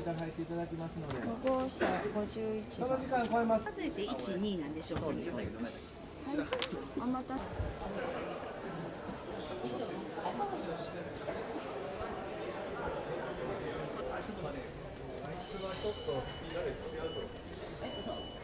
いただいていただきますので。 5号車51番。 その時間超えます。 数えて1、2なんでしょうか。はい、お待たせ。 ちょっとスピードで違うと。